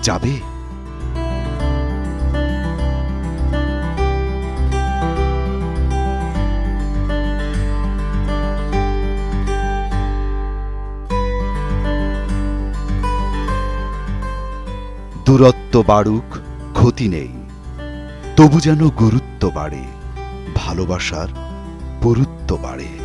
যাবে? দূরত্ব বাড়ুক, ক্ষতি নেই, তবু যেন গুরুত্ব বাড়ে, ভালোবাসার পুরুত্ব বাড়ে।